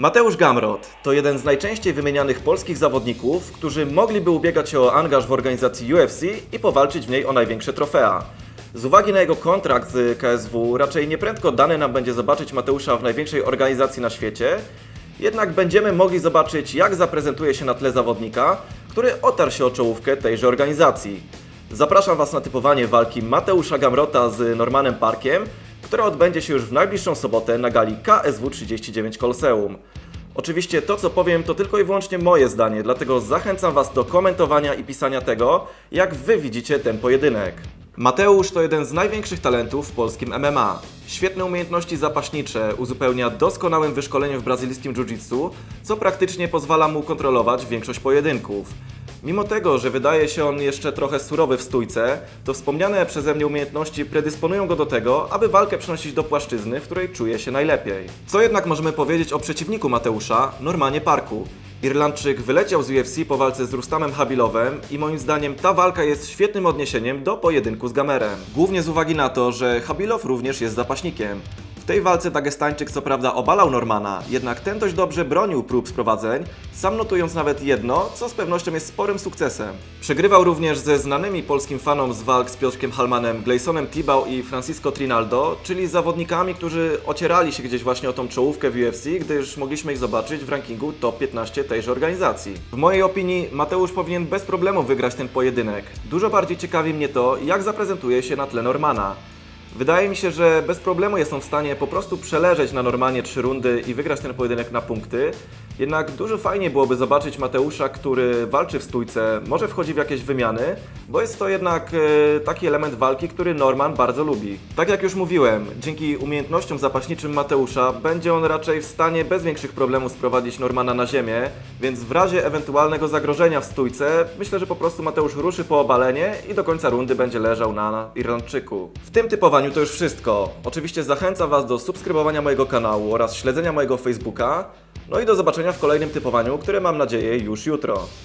Mateusz Gamrot to jeden z najczęściej wymienianych polskich zawodników, którzy mogliby ubiegać się o angaż w organizacji UFC i powalczyć w niej o największe trofea. Z uwagi na jego kontrakt z KSW raczej nieprędko dane nam będzie zobaczyć Mateusza w największej organizacji na świecie, jednak będziemy mogli zobaczyć, jak zaprezentuje się na tle zawodnika, który otarł się o czołówkę tejże organizacji. Zapraszam Was na typowanie walki Mateusza Gamrota z Normanem Parkiem, która odbędzie się już w najbliższą sobotę na gali KSW 39 Koloseum. Oczywiście to, co powiem, to tylko i wyłącznie moje zdanie, dlatego zachęcam Was do komentowania i pisania tego, jak Wy widzicie ten pojedynek. Mateusz to jeden z największych talentów w polskim MMA. Świetne umiejętności zapaśnicze uzupełnia doskonałym wyszkoleniem w brazylijskim jiu-jitsu, co praktycznie pozwala mu kontrolować większość pojedynków. Mimo tego, że wydaje się on jeszcze trochę surowy w stójce, to wspomniane przeze mnie umiejętności predysponują go do tego, aby walkę przenosić do płaszczyzny, w której czuje się najlepiej. Co jednak możemy powiedzieć o przeciwniku Mateusza, Normanie Parku? Irlandczyk wyleciał z UFC po walce z Rustamem Khabibowem i moim zdaniem ta walka jest świetnym odniesieniem do pojedynku z Gamerem. Głównie z uwagi na to, że Khabibow również jest zapaśnikiem. W tej walce Dagestańczyk co prawda obalał Normana, jednak ten dość dobrze bronił prób sprowadzeń, sam notując nawet jedno, co z pewnością jest sporym sukcesem. Przegrywał również ze znanymi polskim fanom z walk z Piotrkiem Hallmanem, Gleasonem Tibau i Francisco Trinaldo, czyli zawodnikami, którzy ocierali się gdzieś właśnie o tą czołówkę w UFC, gdyż mogliśmy ich zobaczyć w rankingu top 15 tejże organizacji. W mojej opinii Mateusz powinien bez problemu wygrać ten pojedynek. Dużo bardziej ciekawi mnie to, jak zaprezentuje się na tle Normana. Wydaje mi się, że bez problemu jest on w stanie po prostu przeleżeć na Normanie 3 rundy i wygrać ten pojedynek na punkty. Jednak dużo fajniej byłoby zobaczyć Mateusza, który walczy w stójce, może wchodzi w jakieś wymiany, bo jest to jednak taki element walki, który Norman bardzo lubi. Tak jak już mówiłem, dzięki umiejętnościom zapaśniczym Mateusza będzie on raczej w stanie bez większych problemów sprowadzić Normana na ziemię, więc w razie ewentualnego zagrożenia w stójce myślę, że po prostu Mateusz ruszy po obalenie i do końca rundy będzie leżał na Irlandczyku. W tym typowaniu to już wszystko. Oczywiście zachęcam Was do subskrybowania mojego kanału oraz śledzenia mojego Facebooka. No i do zobaczenia w kolejnym typowaniu, które mam nadzieję już jutro.